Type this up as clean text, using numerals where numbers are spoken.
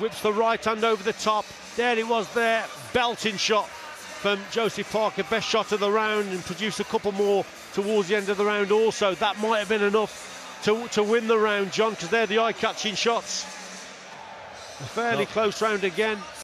whips the right hand over the top. There it was there, belting shot from Josie Parker, best shot of the round, and produced a couple more towards the end of the round also. That might have been enough to win the round, John, because they're the eye-catching shots. A fairly close round again.